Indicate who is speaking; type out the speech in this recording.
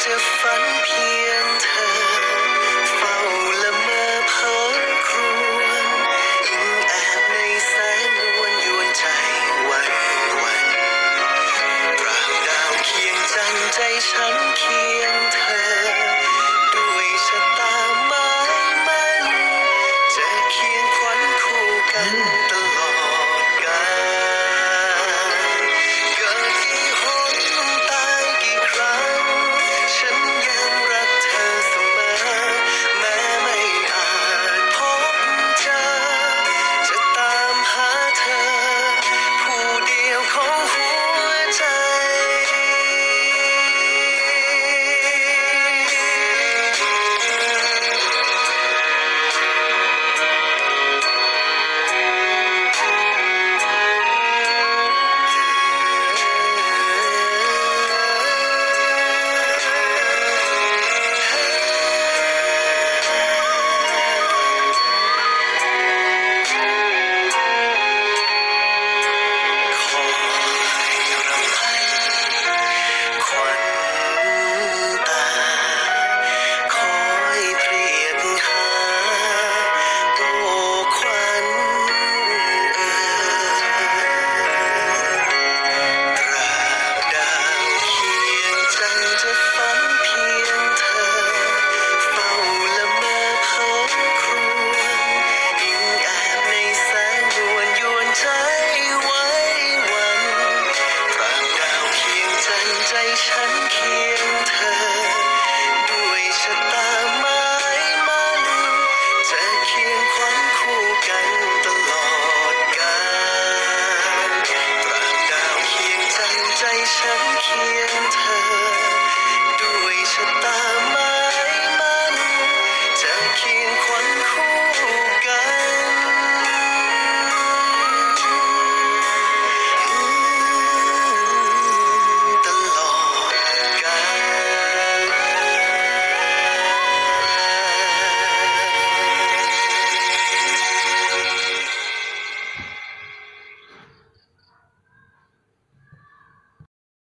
Speaker 1: จะฝันเพียงเธอเฝ้าละเมอเพ้อครวญอิงแอบในแสงนวลยวนใจไหวหวั่นตราบดาวเคียงจันใจฉันเคียงเธอด้วยชะตาหมายมั่นจะเคียงขวัญคู่กันตลอดกาลเกิดกี่หนตายกี่ครั้งฉันยังรักเธอเสมอแม้ไม่อาจพบเจอจะตามหาเธอผู้เดียวของหัวใจควันตาคอยเพรียดหาโอ้ควันตราบดาวเคียงจันจะฝันเพียงเธอเฝ้าละเมอเพ้อครวญอิงแอบในแสงนวลยวนใจไหวหวั่นตราบดาวเคียงจันใจฉันเคียงเธอด้วยชะตาหมายมั่นจะเคียงขวัญคู่กันตลอดกาลตราบดาวเคียงจันใจฉันเคียงเธอด้วยชะตาหม